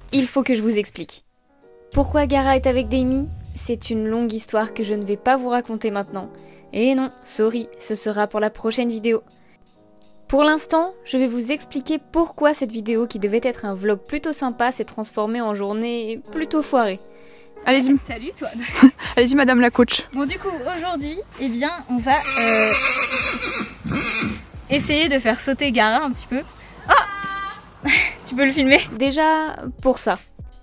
il faut que je vous explique. Pourquoi Gara est avec Damie? C'est une longue histoire que je ne vais pas vous raconter maintenant. Et non, sorry, ce sera pour la prochaine vidéo. Pour l'instant, je vais vous expliquer pourquoi cette vidéo qui devait être un vlog plutôt sympa s'est transformée en journée plutôt foirée. Allez-y. Salut toi. Allez-y madame la coach. Bon du coup aujourd'hui, eh bien on va essayer de faire sauter Gara un petit peu. Oh tu peux le filmer? Déjà, pour ça.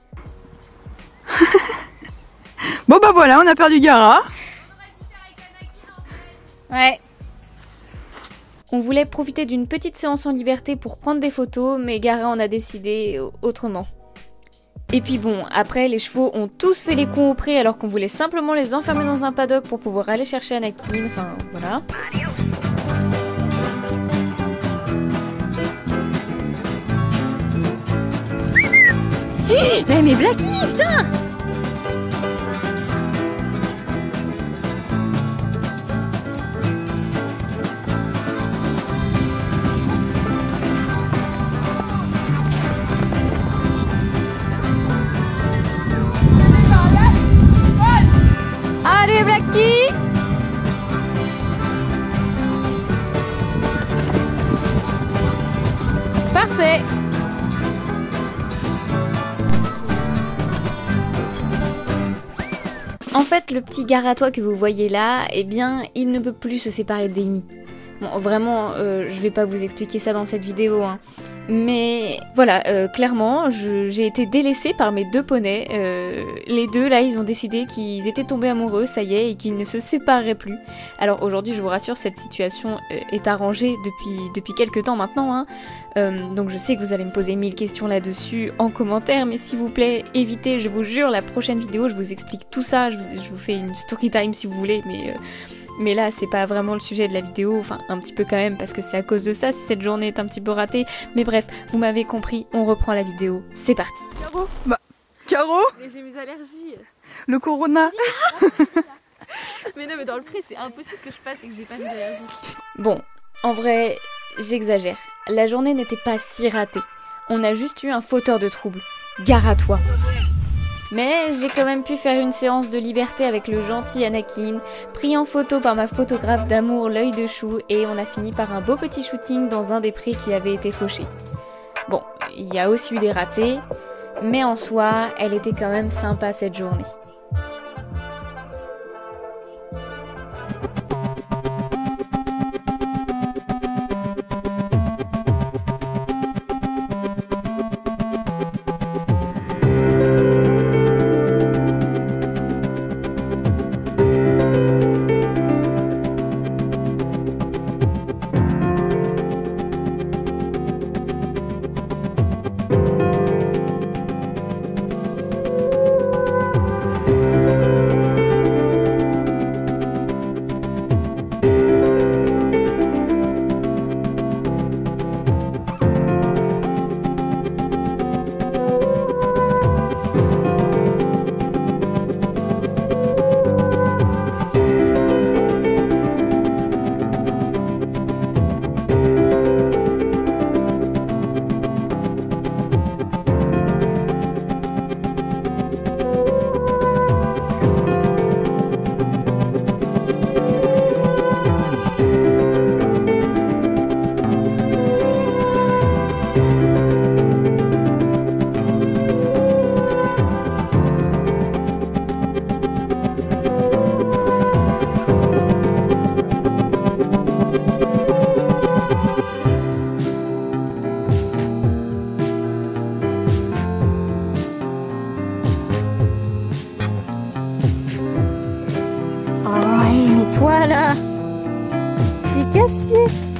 Bon bah voilà, on a perdu Gara. Ouais. On voulait profiter d'une petite séance en liberté pour prendre des photos, mais Gara en a décidé autrement. Et puis bon, après les chevaux ont tous fait les cons au pré alors qu'on voulait simplement les enfermer dans un paddock pour pouvoir aller chercher Anakin, enfin voilà. Mais Blacky, putain! Allez Blacky! Parfait! En fait, le petit Garatois que vous voyez là, eh bien, il ne peut plus se séparer d'Amy. Bon, vraiment, je vais pas vous expliquer ça dans cette vidéo, hein. Mais voilà, clairement, j'ai été délaissée par mes deux poneys. Les deux, là, ils ont décidé qu'ils étaient tombés amoureux, ça y est, et qu'ils ne se sépareraient plus. Alors aujourd'hui, je vous rassure, cette situation est arrangée depuis quelques temps maintenant, hein. Donc je sais que vous allez me poser 1000 questions là-dessus en commentaire, mais s'il vous plaît, évitez, je vous jure, la prochaine vidéo, je vous explique tout ça, je vous fais une story time si vous voulez, mais là, c'est pas vraiment le sujet de la vidéo, enfin un petit peu quand même, parce que c'est à cause de ça si cette journée est un petit peu ratée. Mais bref, vous m'avez compris, on reprend la vidéo, c'est parti. Caro, bah, Caro, Mais j'ai mes allergies. le corona. Mais non, mais dans le prix, c'est impossible que je passe et que j'ai pas mes allergies. Bon, en vrai, j'exagère. La journée n'était pas si ratée. On a juste eu un fauteur de trouble. Garatois. Mais j'ai quand même pu faire une séance de liberté avec le gentil Anakin, pris en photo par ma photographe d'amour l'œil de chou, et on a fini par un beau petit shooting dans un des prés qui avait été fauché. Bon, il y a aussi eu des ratés, mais en soi, elle était quand même sympa cette journée. Toi là, t'es casse-pied.